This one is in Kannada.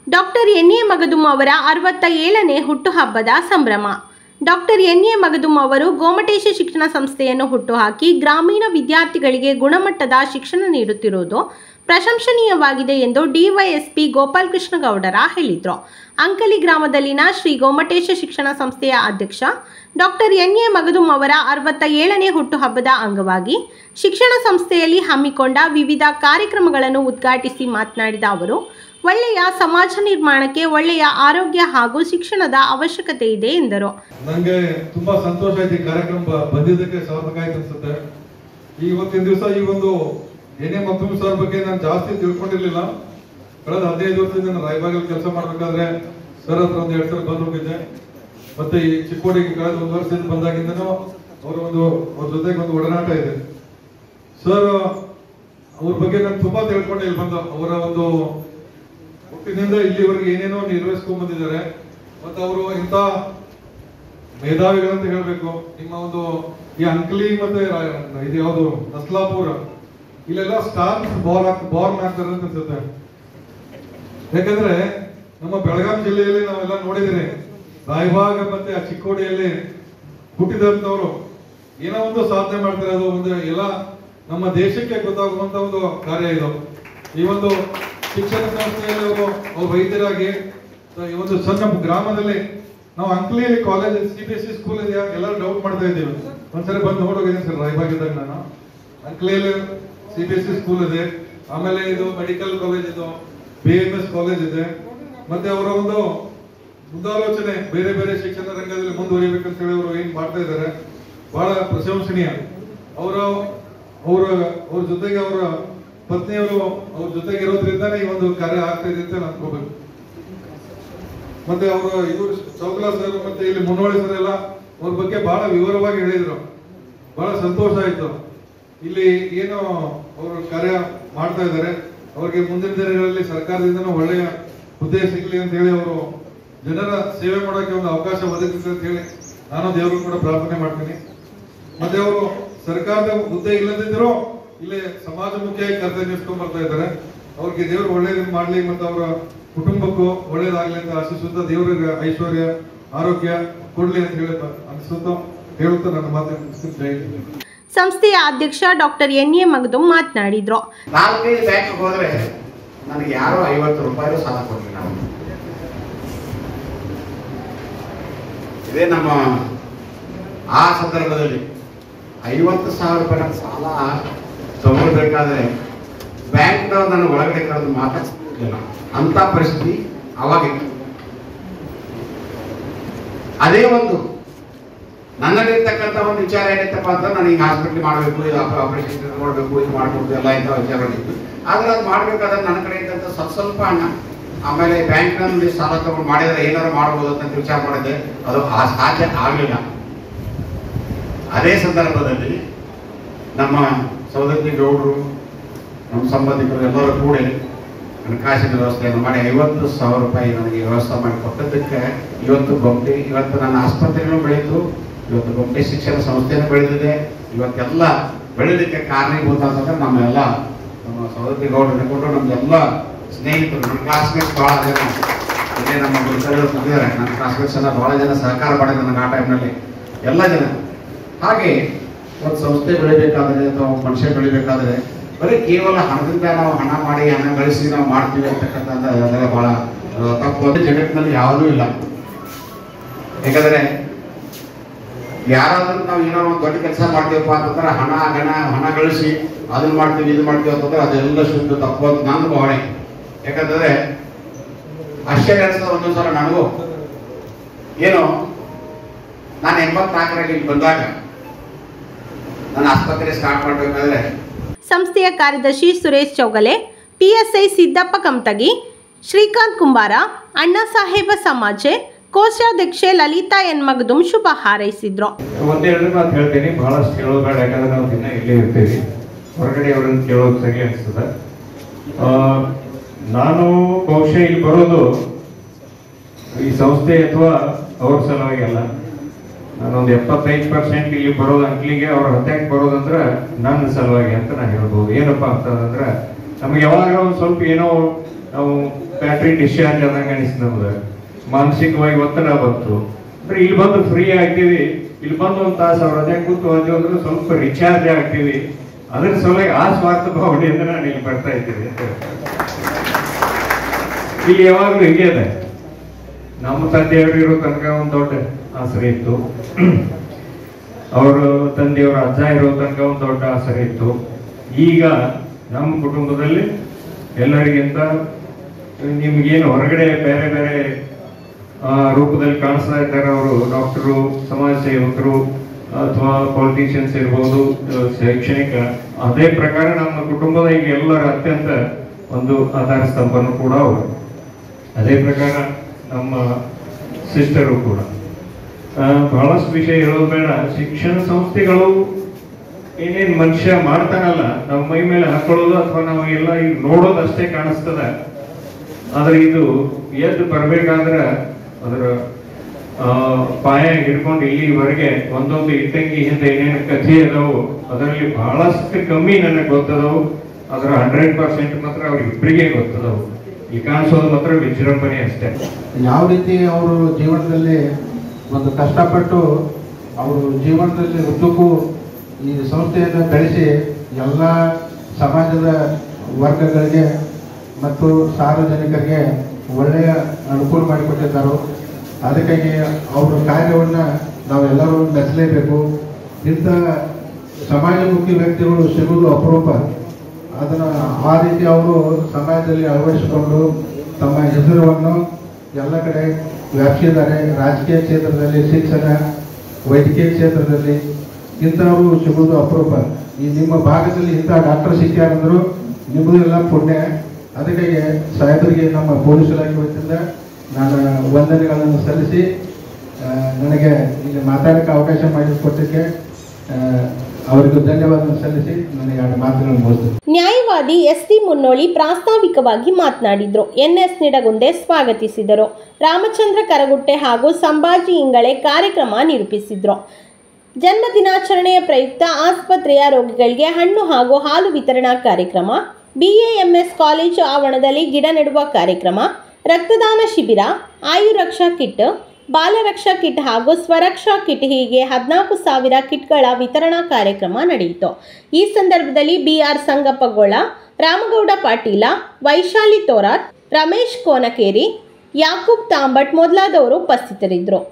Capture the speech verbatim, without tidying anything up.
ಡಾಕ್ಟರ್ ಎನ್ ಎ ಮಗದುಂ ಅವರ ಅರವತ್ತ ಏಳನೇ ಹುಟ್ಟುಹಬ್ಬದ ಸಂಭ್ರಮ. ಡಾಕ್ಟರ್ ಎನ್ ಎ ಮಗದುಂ ಅವರು ಗೋಮಟೇಶ ಶಿಕ್ಷಣ ಸಂಸ್ಥೆಯನ್ನು ಹುಟ್ಟುಹಾಕಿ ಗ್ರಾಮೀಣ ವಿದ್ಯಾರ್ಥಿಗಳಿಗೆ ಗುಣಮಟ್ಟದ ಶಿಕ್ಷಣ ನೀಡುತ್ತಿರುವುದು ಪ್ರಶಂಸನೀಯವಾಗಿದೆ ಎಂದು ಡಿವೈಎಸ್ಪಿ ಗೋಪಾಲಕೃಷ್ಣ ಗೌಡರ ಹೇಳಿದರು. ಅಂಕಲಿ ಗ್ರಾಮದಲ್ಲಿನ ಶ್ರೀ ಗೋಮಟೇಶ ಶಿಕ್ಷಣ ಸಂಸ್ಥೆಯ ಅಧ್ಯಕ್ಷ ಡಾಕ್ಟರ್ ಎನ್ ಎ ಮಗದುಂ ಅವರ ಅರವತ್ತ ಏಳನೇ ಹುಟ್ಟುಹಬ್ಬದ ಅಂಗವಾಗಿ ಶಿಕ್ಷಣ ಸಂಸ್ಥೆಯಲ್ಲಿ ಹಮ್ಮಿಕೊಂಡ ವಿವಿಧ ಕಾರ್ಯಕ್ರಮಗಳನ್ನು ಉದ್ಘಾಟಿಸಿ ಮಾತನಾಡಿದ ಅವರು, ಒಳ್ಳೆಯ ಸಮಾಜ ನಿರ್ಮಾಣಕ್ಕೆ ಒಳ್ಳೆಯ ಆರೋಗ್ಯ ಹಾಗೂ ಶಿಕ್ಷಣದ ಅವಶ್ಯಕತೆ ಇದೆ ಎಂದರು. ನನಗೆ ತುಂಬಾ ಸಂತೋಷ ಆಯ್ತು ಈ ಕಾರ್ಯಕ್ರಮ ಬಂದಿದ್ದಕ್ಕೆ, ಸಾರ್ಥಕ ಆಯ್ತು ಅನ್ಸುತ್ತೆ. ಇವತ್ತಿನ ದಿವಸ ಈ ಒಂದು ಎನ್ ಎ ಮಗದುಂ ಸರ್ ಬಗ್ಗೆ ನಾನು ಜಾಸ್ತಿ ತಿಳ್ಕೊಂಡಿರ್ಲಿಲ್ಲ. ಕಳೆದ ಹದಿನೈದು ವರ್ಷದಿಂದ ನಾನು ರಾಯಬಾಗಲ್ಲಿ ಕೆಲಸ ಮಾಡ್ಬೇಕಾದ್ರೆ ಸರ್ ಹತ್ರ ಒಂದು ಎರಡು ಸಲ ಬಂದು ಹೋಗಿದ್ದೆ. ಮತ್ತೆ ಈ ಚಿಕ್ಕೋಡಿಗೆ ಕಳೆದ ಒಂದು ವರ್ಷದಿಂದ ಬಂದಾಗಿಂದನೂ ಅವರ ಒಂದು ಅವ್ರ ಜೊತೆಗೆ ಒಂದು ಒಡನಾಟ ಇದೆ. ಸರ್ ಅವ್ರ ಬಗ್ಗೆ ನಾನು ತುಂಬಾ ತಿಳ್ಕೊಂಡೆ. ಇಲ್ಲಿ ಬಂದು ಅವರ ಒಂದು ಹುಟ್ಟಿನಿಂದ ಇಲ್ಲಿವರೆಗೆ ಏನೇನೋ ನಿರ್ವಹಿಸ್ಕೊಂಡ್ ಬಂದಿದ್ದಾರೆ. ಮತ್ತೆ ಅವರು ಇಂಥ ಮೇಧಾವಿಗಳಂತ ಹೇಳ್ಬೇಕು. ನಿಮ್ಮ ಒಂದು ಈ ಅಂಕಲಿ ಮತ್ತೆ ಇದು ಯಾವುದು ನಸ್ಲಾಪುರ ಇಲ್ಲೆಲ್ಲ ಸ್ಟಾರ್ ಬಾರ್ ಬಾರ್ನ್ ಆಗ್ತಾರೆ ಅಂತ ಅನ್ಸುತ್ತೆ. ಯಾಕಂದ್ರೆ ನಮ್ಮ ಬೆಳಗಾವಿ ಜಿಲ್ಲೆಯಲ್ಲಿ ನಾವೆಲ್ಲ ನೋಡಿದಿರಿ, ರಾಯಬಾಗ ಮತ್ತೆ ಆ ಚಿಕ್ಕೋಡಿಯಲ್ಲಿ ಹುಟ್ಟಿದಂತವ್ರು ಏನೋ ಒಂದು ಸಾಧನೆ ಮಾಡ್ತಾರೆ. ಅದು ಒಂದು ಎಲ್ಲ ನಮ್ಮ ದೇಶಕ್ಕೆ ಗೊತ್ತಾಗುವಂತ ಒಂದು ಕಾರ್ಯ ಇದು. ಈ ಒಂದು ಶಿಕ್ಷಣ ಸಂಸ್ಥೆಯಲ್ಲಿ ಅವರು ಅವ್ರು ವೈದ್ಯರಾಗಿ ಈ ಒಂದು ಸಣ್ಣ ಗ್ರಾಮದಲ್ಲಿ ನಾವು ಅಂಕಲಿಯಲ್ಲಿ college C B S C school ಇದೆಯಾ ಎಲ್ಲರೂ ಡೌಟ್ ಮಾಡ್ತಾ ಇದ್ದೀವಿ. ಒಂದ್ಸರಿ ಬಂದು ನೋಡೋಗಿದ್ದೀನಿ ಸರ್ ರಾಯಬಾಗಿದ್ದಾಗ. ನಾನು ಅಂಕಲಿಯಲ್ಲಿ C B S C school ಇದೆ, ಆಮೇಲೆ ಇದು ಮೆಡಿಕಲ್ ಕಾಲೇಜ್, ಇದು ಬಿ ಎಂ ಎಸ್ ಕಾಲೇಜ್ ಇದೆ. ಮತ್ತೆ ಅವರ ಒಂದು ಮುಂದಾಲೋಚನೆ ಬೇರೆ ಬೇರೆ ಶಿಕ್ಷಣ ರಂಗದಲ್ಲಿ ಮುಂದುವರಿಬೇಕಂತ ಹೇಳಿ ಅವರು ಏನ್ ಮಾಡ್ತಾ ಇದ್ದಾರೆ, ಬಹಳ ಪ್ರಶಂಸನೀಯ. ಅವರ ಅವರ ಅವ್ರ ಜೊತೆಗೆ ಅವರ ಪತ್ನಿಯವರು ಅವ್ರ ಜೊತೆಗೆ ಇರೋದ್ರಿಂದಾನೇ ಈ ಒಂದು ಕಾರ್ಯ ಆಗ್ತಾ ಇದೆ ಅಂತ ಅನ್ಕೋಬೇಕು. ಮತ್ತೆ ಅವರು ಇವರು ಚೌಗಲಾ ಸರ್ ಮತ್ತೆ ಇಲ್ಲಿ ಮುನ್ನೋಳಿ ಸರ್ ಎಲ್ಲ ಅವ್ರ ಬಗ್ಗೆ ಬಹಳ ವಿವರವಾಗಿ ಹೇಳಿದ್ರು. ಬಹಳ ಸಂತೋಷ ಆಯ್ತು. ಇಲ್ಲಿ ಏನು ಅವರು ಕಾರ್ಯ ಮಾಡ್ತಾ ಇದ್ದಾರೆ, ಅವ್ರಿಗೆ ಮುಂದಿನ ದಿನಗಳಲ್ಲಿ ಸರ್ಕಾರದಿಂದನೂ ಒಳ್ಳೆಯ ಹುದ್ದೆ ಸಿಗ್ಲಿ ಅಂತ ಹೇಳಿ ಅವರು ಜನರ ಸೇವೆ ಮಾಡೋಕೆ ಒಂದು ಅವಕಾಶ ಒದಗಿಸಿ ಅಂತ ಹೇಳಿ ನಾನು ದೇವರು ಕೂಡ ಪ್ರಾರ್ಥನೆ ಮಾಡ್ತೀನಿ. ಮತ್ತೆ ಅವರು ಸರ್ಕಾರದ ಹುದ್ದೆ ಇಲ್ಲದಿದ್ದರೂ ಇಲ್ಲಿ ಸಮಾಜಮುಖಿಯಾಗಿ ಕರ್ತವ್ಯ ನಿರ್ವಹಿಸ್ಕೊಂಡ್ ಬರ್ತಾ ಇದ್ದಾರೆ. ಅವ್ರಿಗೆ ದೇವರು ಒಳ್ಳೇದನ್ನ ಮಾಡ್ಲಿ ಮತ್ತೆ ಅವರ ಕುಟುಂಬಕ್ಕೂ ಒಳ್ಳೇದಾಗ್ಲಿ ಅಂತ ಆಶಿಸುತ್ತಾ ದೇವರಿಗೆ ಐಶ್ವರ್ಯ ಆರೋಗ್ಯ ಕೊಡ್ಲಿ ಅಂತ ಹೇಳಿ ಅನಿಸುತ್ತಾ ಹೇಳುತ್ತಾ ನನ್ನ ಮಾತನ್ನು. ಸಂಸ್ಥೆಯ ಅಧ್ಯಕ್ಷ ಡಾಕ್ಟರ್ ಎನ್ ಎ ಮಗದುಂ ಮಾತನಾಡಿದ್ರು. ನಾಲ್ಕೈದು ಬ್ಯಾಂಕ್ ಹೋದ್ರೆ ನನಗೆ ಯಾರೋ ಐವತ್ತು ರೂಪಾಯಿ ಸಾಲ ಕೊಡ್ಲಿಲ್ಲ. ಇದೇ ನಮ್ಮ ಆ ಸಂದರ್ಭದಲ್ಲಿ ಐವತ್ತು ಸಾವಿರ ರೂಪಾಯಿ ನನ್ನ ಸಾಲ ತಗೊಳ್ಬೇಕಾದ್ರೆ ಬ್ಯಾಂಕ್ನವ್ರು ನನ್ನ ಒಳಗಡೆ ಕರೆದು ಮಾತಾಡ್ತಿಲ್ಲ ಅಂತ ಪರಿಸ್ಥಿತಿ ಅವಾಗಿತ್ತು. ಅದೇ ಒಂದು ನನ್ನಲ್ಲಿರ್ತಕ್ಕಂಥ ಒಂದು ವಿಚಾರ ಏನಿತ್ತಪ್ಪ ಅಂತ ನಾನು ಈಗ ಹಾಸ್ಪಿಟ್ಲ್ ಮಾಡಬೇಕು, ಇದು ಆಪರೇಷನ್ ಮಾಡಬೇಕು, ಇದು ಮಾಡ್ಬೋದು ಎಲ್ಲ ಇಂಥ ವಿಚಾರಗಳಿತ್ತು. ಆದ್ರೆ ಅದು ಮಾಡ್ಬೇಕಾದ್ರೆ ನನ್ನ ಕಡೆ ಇದ್ದಂಥ ಸ್ವಲ್ಪ ಸ್ವಲ್ಪ ಹಣ, ಆಮೇಲೆ ಬ್ಯಾಂಕ್ನಲ್ಲಿ ಸಾಲ ತಗೊಂಡು ಮಾಡಿದ್ರೆ ಏನಾದ್ರು ಮಾಡ್ಬೋದು ಅಂತ ವಿಚಾರ ಮಾಡಿದ್ದೆ. ಅದು ಆ ಸಾಧ್ಯ ಆಗಲಿಲ್ಲ. ಅದೇ ಸಂದರ್ಭದಲ್ಲಿ ನಮ್ಮ ಸೌದತ್ತಿ ಗೌಡರು, ನಮ್ಮ ಸಂಬಂಧಿಕರು ಎಲ್ಲರೂ ಕೂಡಿ ಹಣಕಾಸಿನ ವ್ಯವಸ್ಥೆಯನ್ನು ಮಾಡಿ ಐವತ್ತು ಸಾವಿರ ರೂಪಾಯಿ ನನಗೆ ವ್ಯವಸ್ಥೆ ಮಾಡಿ ಕೊಟ್ಟದಕ್ಕೆ ಇವತ್ತು ಗೊಮ್ಮಟೆ ಇವತ್ತು ನನ್ನ ಆಸ್ಪತ್ರೆಗಳು ಬೆಳೀತು, ಇವತ್ತು ಗೊಮ್ಮಟೆ ಶಿಕ್ಷಣ ಸಂಸ್ಥೆನೂ ಬೆಳೆದಿದೆ. ಇವತ್ತೆಲ್ಲ ಬೆಳೆದಕ್ಕೆ ಕಾರಣೀಭೂತ ಅಂತಂದ್ರೆ ನಮ್ಮೆಲ್ಲ ನಮ್ಮ ಸೌದತ್ತಿ ಗೌಡರನ್ನ ಕೊಟ್ಟು ನಮ್ಗೆಲ್ಲ ಸ್ನೇಹಿತರು, ನನ್ನ ಕ್ಲಾಸ್ಮೇಟ್ಸ್ ಬಹಳ ಜನ ಇದೇ ನಮ್ಮ ಗುರುತರು ಬಂದಿದ್ದಾರೆ. ನನ್ನ ಕ್ಲಾಸ್ಮೇಟ್ಸ್ ಎಲ್ಲ ಬಹಳ ಜನ ಸಹಕಾರ ಮಾಡಿದ್ರು ನನಗೆ ಆ ಟೈಮ್ನಲ್ಲಿ ಎಲ್ಲ ಜನ. ಹಾಗೆ ಒಂದು ಸಂಸ್ಥೆ ಬೆಳಿಬೇಕಾದ್ರೆ ಅಥವಾ ಮನುಷ್ಯ ಬೆಳಿಬೇಕಾದ್ರೆ ಬರೀ ಕೇವಲ ಹಣದಿಂದ ನಾವು ಹಣ ಮಾಡಿ ಹಣ ಗಳಿಸಿ ನಾವು ಮಾಡ್ತೀವಿ ಅಂತಕ್ಕಂಥದ್ದು ಬಹಳ ತಪ್ಪು. ಜಗತ್ತಿನಲ್ಲಿ ಯಾವುದೂ ಇಲ್ಲ. ಯಾಕಂದ್ರೆ ಯಾರಾದ್ರೂ ನಾವು ಏನೋ ಒಂದು ದೊಡ್ಡ ಕೆಲಸ ಮಾಡ್ತೀವಪ್ಪ ಅಂತಂದ್ರೆ ಹಣ ಗಣ ಹಣ ಗಳಿಸಿ ಅದನ್ನ ಮಾಡ್ತೀವಿ ಇದು ಮಾಡ್ತೀವಿ ಅಂತಂದ್ರೆ ಅದೆಲ್ಲ ಶುದ್ಧ ತಪ್ಪು ಅಂತ ನಾನು ಭಾವನೆ. ಯಾಕಂತಂದ್ರೆ ಆಶ್ಚರ್ಯ ಅನಿಸ್ತದೆ ಒಂದೊಂದ್ಸಲ ನನಗೂ. ಏನು ನಾನು ಎಂಬತ್ನಾಲ್ಕರಲ್ಲಿ ಇಲ್ಲಿ ಬಂದಾಗ ನಾನು ಆಸ್ಪತ್ರೆ ಸ್ಟಾರ್ಟ್ ಮಾಡಬೇಕಾದ್ರೆ ಸಂಸ್ಥೆಯ ಕಾರ್ಯದರ್ಶಿ ಸುರೇಶ್ ಚೌಗಲೆ, ಪಿಎಸ್ಐ ಸಿದ್ದಪ್ಪ ಕಮತಗಿ, ಶ್ರೀಕಾಂತ್ ಕುಂಬಾರ, ಅಣ್ಣಾ ಸಾಹೇಬ ಸಮಾಜೆ, ಕೋಶಾಧ್ಯಕ್ಷೆ ಲಲಿತಾ ಎನ್ ಮಗದುಂ ಶುಭ ಹಾರೈಸಿದ್ರು. ಒಂದೆರಡು ಮಾತು ಹೇಳ್ತೀನಿ, ಬಹಳಷ್ಟು ಕೇಳೋದು ಬೇಡ. ಯಾಕಂದ್ರೆ ನಾವು ದಿನ ಇಲ್ಲೇ ಇರ್ತೀವಿ, ಹೊರಗಡೆ ಅವರನ್ನು ಕೇಳೋದು ಸರಿ ಅನಿಸ್ತದೆ. ನಾನು ಬಹುಶಃ ಇಲ್ಲಿ ಬರೋದು ಈ ಸಂಸ್ಥೆ ಅಥವಾ ಅವ್ರ ಸಲುವಾಗಿ ಅಲ್ಲ. ನಾನೊಂದು ಎಪ್ಪತ್ತೈದು ಪರ್ಸೆಂಟ್ ಇಲ್ಲಿ ಬರೋದು ಅಂಕ್ಲಿಗೆ, ಅವ್ರ ಹತ್ತಾಕ್ ಬರೋದಂದ್ರೆ ನನ್ನ ಸಲುವಾಗಿ ಅಂತ ನಾನು ಹೇಳ್ಬೋದು. ಏನಪ್ಪಾ ಅಂತಂದ್ರೆ ನಮ್ಗೆ ಯಾವಾಗ ಒಂದು ಸ್ವಲ್ಪ ಏನೋ ನಾವು ಬ್ಯಾಟ್ರಿ ಡಿಸ್ಚಾರ್ಜ್ ಆದಂಗೆ ಅನಿಸ್ತು ನಮ್ಗೆ, ಮಾನಸಿಕವಾಗಿ ಒತ್ತಡ ಬಂತು. ಅಂದ್ರೆ ಇಲ್ಲಿ ಬಂದು ಫ್ರೀ ಆಗ್ತೀವಿ, ಇಲ್ಲಿ ಬಂದು ಒಂದು ತಾಸು ಅವ್ರ ಅದೇ ಕೂತು ಹೋದ್ವಿ ಅಂದ್ರೆ ಸ್ವಲ್ಪ ರಿಚಾರ್ಜ್ ಆಗ್ತೀವಿ. ಅದ್ರ ಸಲುವಾಗಿ ಆ ಸ್ವಾರ್ಥ ಭಾವನೆಯಿಂದ ನಾನು ಇಲ್ಲಿ ಬರ್ತಾ ಇದ್ದೀವಿ. ಇಲ್ಲಿ ಯಾವಾಗಲೂ ಹೀಗೆ ಇದೆ. ನಮ್ಮ ತಂದೆಯವರು ಇರೋ ತನಕ ಒಂದು ದೊಡ್ಡ ಆಸರೆ ಇತ್ತು, ಅವರು ತಂದೆಯವರ ಅಜ್ಜ ಇರೋ ತನಕ ಒಂದು ದೊಡ್ಡ ಆಸರೆ ಇತ್ತು. ಈಗ ನಮ್ಮ ಕುಟುಂಬದಲ್ಲಿ ಎಲ್ಲರಿಗಿಂತ ನಿಮ್ಗೇನು ಹೊರಗಡೆ ಬೇರೆ ಬೇರೆ ರೂಪದಲ್ಲಿ ಕಾಣಿಸ್ತಾ ಇದ್ದಾರೆ, ಅವರು ಡಾಕ್ಟರು, ಸಮಾಜ ಸೇವಕರು ಅಥವಾ ಪೊಲಿಟಿಷಿಯನ್ಸ್ ಇರ್ಬೋದು, ಶೈಕ್ಷಣಿಕ, ಅದೇ ಪ್ರಕಾರ ನಮ್ಮ ಕುಟುಂಬದ ಈಗ ಎಲ್ಲರ ಅತ್ಯಂತ ಒಂದು ಆಧಾರ ಸ್ತಂಭನು ಕೂಡ ಅವರು. ಅದೇ ಪ್ರಕಾರ ನಮ್ಮ ಸಿಸ್ಟರು ಕೂಡ. ಬಹಳಷ್ಟು ವಿಷಯ ಹೇಳೋದು ಬೇಡ. ಶಿಕ್ಷಣ ಸಂಸ್ಥೆಗಳು ಏನೇನು ಮನುಷ್ಯ ಮಾಡ್ತಾನಲ್ಲ, ನಾವು ಮೈ ಮೇಲೆ ಹಾಕೊಳ್ಳೋದು ಅಥವಾ ನಾವು ಎಲ್ಲ ಈಗ ನೋಡೋದು ಅಷ್ಟೇ ಕಾಣಿಸ್ತದ. ಆದ್ರೆ ಇದು ಎದ್ದು ಬರ್ಬೇಕಾದ್ರೆ ಅದರ ಪಾಯ ಹಿಡ್ಕೊಂಡು ಇಲ್ಲಿವರೆಗೆ ಒಂದೊಂದು ಇಟ್ಟಂಗಿ ಹಿಂದೆ ಏನೇನು ಕಥೆ ಅದಾವು ಅದರಲ್ಲಿ ಬಹಳಷ್ಟು ಕಮ್ಮಿ ನನಗೆ ಗೊತ್ತದವು. ಅದರ ಹಂಡ್ರೆಡ್ ಪರ್ಸೆಂಟ್ ಮಾತ್ರ ಅವ್ರಿಗೆ ಇಬ್ಬರಿಗೆ ಗೊತ್ತದವು. ಈ ಕಾಣಿಸೋದು ಮಾತ್ರ ವಿಜೃಂಭಣೆ ಅಷ್ಟೇ. ಯಾವ ರೀತಿ ಅವರು ಜೀವನದಲ್ಲಿ ಒಂದು ಕಷ್ಟಪಟ್ಟು ಅವರು ಜೀವನದಲ್ಲಿ ಉದ್ದಕ್ಕೂ ಈ ಸಂಸ್ಥೆಯನ್ನು ಬೆಳೆಸಿ ಎಲ್ಲ ಸಮಾಜದ ವರ್ಗಗಳಿಗೆ ಮತ್ತು ಸಾರ್ವಜನಿಕರಿಗೆ ಒಳ್ಳೆಯ ಅನುಕೂಲ ಮಾಡಿಕೊಟ್ಟಿದ್ದಾರೆ. ಅದಕ್ಕಾಗಿ ಅವರ ಕಾರ್ಯವನ್ನು ನಾವೆಲ್ಲರೂ ಮೆಚ್ಚಲೇಬೇಕು. ಇಂಥ ಸಮಾಜಮುಖಿ ವ್ಯಕ್ತಿಗಳು ಸಿಗುವುದು ಅಪರೂಪ. ಅದನ್ನು ಆ ರೀತಿ ಅವರು ಸಮಾಜದಲ್ಲಿ ಅಳವಡಿಸಿಕೊಂಡು ತಮ್ಮ ಹೆಸರನ್ನು ಎಲ್ಲ ಕಡೆ ವ್ಯಾಪಿಸಿದ್ದಾರೆ. ರಾಜಕೀಯ ಕ್ಷೇತ್ರದಲ್ಲಿ, ಶಿಕ್ಷಣ, ವೈದ್ಯಕೀಯ ಕ್ಷೇತ್ರದಲ್ಲಿ ಇಂಥವರು ಸಿಗುವುದು ಅಪರೂಪ. ಈ ನಿಮ್ಮ ಭಾಗದಲ್ಲಿ ಇಂಥ ಡಾಕ್ಟರ್ ಸಿಕ್ಕಾರಂದ್ರು ನಿಮ್ಮದು ಎಲ್ಲ ಪುಣ್ಯ. ಅದಕ್ಕಾಗಿ ಸಾಹೇಬರಿಗೆ ನಮ್ಮ ಪೊಲೀಸ್ ಇಲಾಖೆ ವತಿಯಿಂದ ನಾನು ವಂದನೆಗಳನ್ನು ಸಲ್ಲಿಸಿ ನನಗೆ ಇಲ್ಲಿ ಮಾತಾಡೋಕ್ಕೆ ಅವಕಾಶ ಮಾಡಿಕೊಟ್ಟಕ್ಕೆ ಅವರಿಗೂ ಧನ್ಯವಾದ ಸಲ್ಲಿಸಿ ನನಗೆ ಎರಡು ಮಾತುಗಳನ್ನು ಮುಗಿಸ್ತೀನಿ. ನ್ಯಾಯವಾದಿ ಎಸ್ ಟಿ ಮುನ್ನೋಳಿ ಪ್ರಾಸ್ತಾವಿಕವಾಗಿ ಮಾತನಾಡಿದರು. ಎನ್ ಎಸ್ ನಿಡಗುಂದೆ ಸ್ವಾಗತಿಸಿದರು. ರಾಮಚಂದ್ರ ಕರಗುಟ್ಟೆ ಹಾಗೂ ಸಂಭಾಜಿ ಇಂಗಳೆ ಕಾರ್ಯಕ್ರಮ ನಿರೂಪಿಸಿದರು. ಜನ್ಮ ದಿನಾಚರಣೆಯ ಪ್ರಯುಕ್ತ ಆಸ್ಪತ್ರೆಯ ರೋಗಿಗಳಿಗೆ ಹಣ್ಣು ಹಾಗೂ ಹಾಲು ವಿತರಣಾ ಕಾರ್ಯಕ್ರಮ, ಬಿಎಎಂಎಸ್ ಕಾಲೇಜು ಆವರಣದಲ್ಲಿ ಗಿಡ ನೆಡುವ ಕಾರ್ಯಕ್ರಮ, ರಕ್ತದಾನ ಶಿಬಿರ, ಆಯುರಕ್ಷಾ ಕಿಟ್, ಬಾಲರಕ್ಷಾ ಕಿಟ್ ಹಾಗೂ ಸ್ವರಕ್ಷಾ ಕಿಟ್ ಹೀಗೆ ಹದಿನಾಲ್ಕು ಸಾವಿರ ಕಿಟ್ಗಳ ವಿತರಣಾ ಕಾರ್ಯಕ್ರಮ ನಡೆಯಿತು. ಈ ಸಂದರ್ಭದಲ್ಲಿ ಬಿಆರ್ ಸಂಗಪ್ಪಗೊಳ, ರಾಮಗೌಡ ಪಾಟೀಲ, ವೈಶಾಲಿ ತೋರಾತ್, ರಮೇಶ್ ಕೋನಕೇರಿ, ಯಾಕೂಬ್ ತಾಂಬಟ್ ಮೊದಲಾದವರು ಉಪಸ್ಥಿತರಿದ್ದರು.